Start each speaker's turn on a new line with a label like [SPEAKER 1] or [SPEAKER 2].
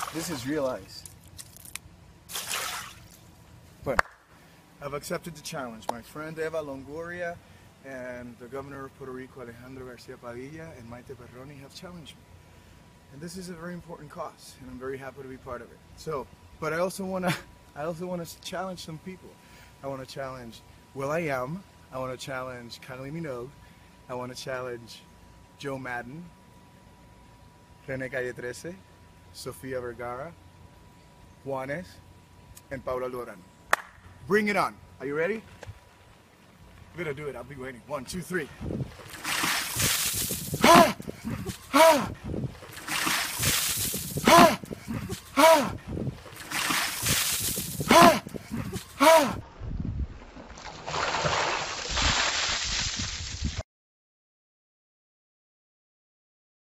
[SPEAKER 1] This is real ice. But I've accepted the challenge. My friend Eva Longoria and the governor of Puerto Rico, Alejandro Garcia Padilla, and Maite Perroni have challenged me. And this is a very important cause, and I'm very happy to be part of it. So, but I also want to challenge some people. I want to challenge will.i.am. I want to challenge Kylie Minogue. I want to challenge Joe Madden, René Calle 13, Sofia Vergara, Juanes, and Paula Loran. Bring it on. Are you ready? I'm gonna do it. I'll be waiting. 1, 2, 3.